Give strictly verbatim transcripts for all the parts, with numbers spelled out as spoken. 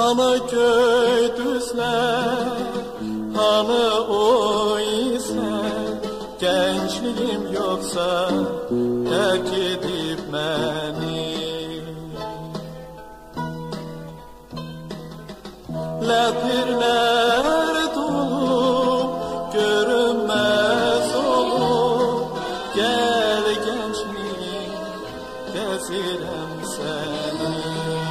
Hani köy düzler, hani o ise gençliğim yoksa terk edip beni. Lepirler dolu görünmez olur, gel gençliğim gezirem seni.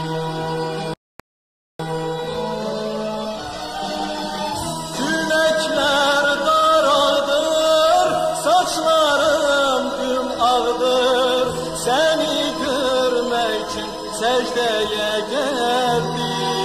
Külekler daraldır, saçlarım güm ağdır, seni görmek için secdeye geldim.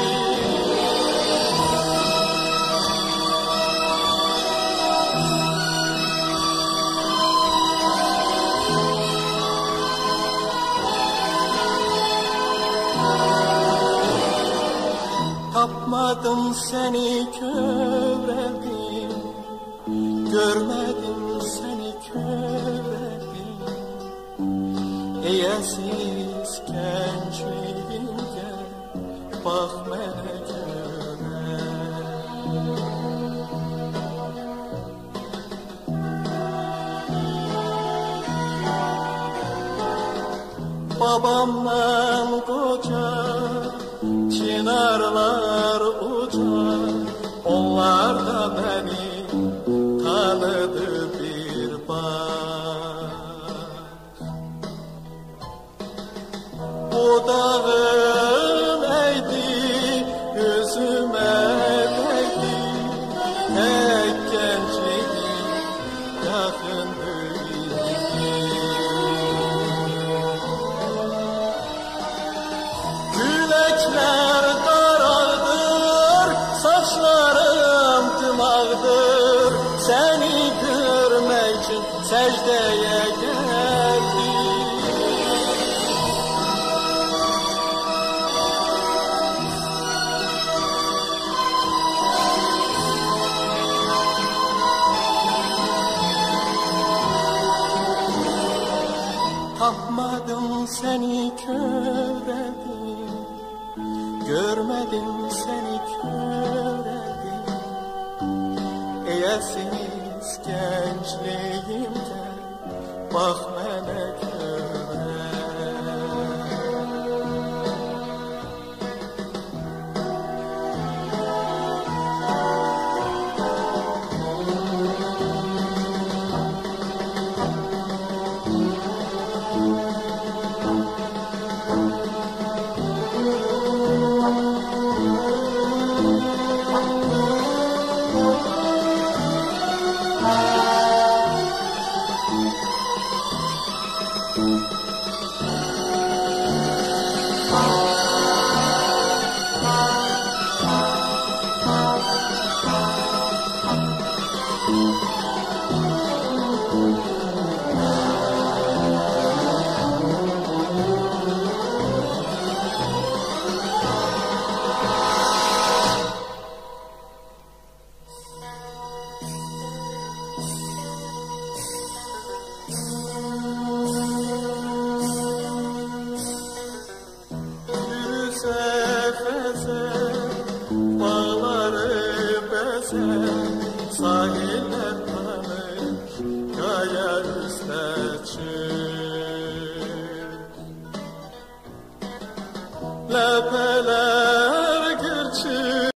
Tapmadım seni köreldim, görmedim seni köreldim. Eyesiz gençliğimde bak mene göre. Babamla koca çınarlar uca, onlar da beni tanıdı bir bak. Bu dağım eğdi, yüzüme değdi, tek gençliğim yakındı. Külekler daraldır, saçlarım tımağdır, seni görmek için secdeye geldim. Tapmadım seni köreldim, görmedim seni köreldim. Eyesiz gençliğimde bak mene göre. Bağları bezer, sahiller tanır, kaya üste çık. Lepeler